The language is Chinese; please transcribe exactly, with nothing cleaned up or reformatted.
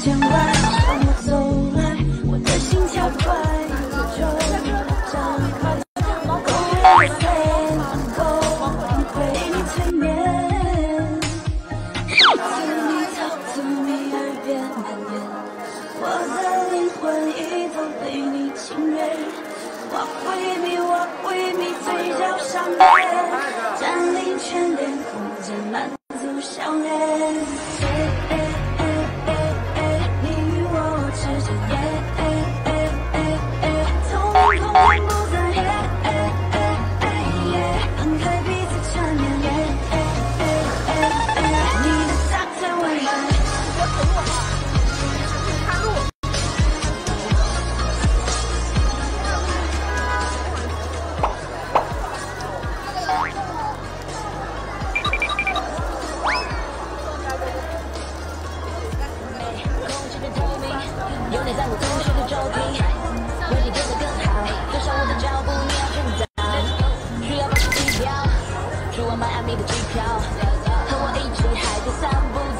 千万向我走来，我的心跳快，就张开。够了，够被你催眠。Talk to me, talk to me， 耳边蔓延，我的灵魂已都被你侵略。Walk with me, walk with me， 嘴角上面，占领全脸，空间满足笑脸。你与我之间，透明空间不再分开彼此缠绵。你的 talk 在未来。有你在我同学的周边，为你变得更好，跟上我的脚步，你要更早。需要八十机票，去往迈阿密的机票，和我一起海边散步。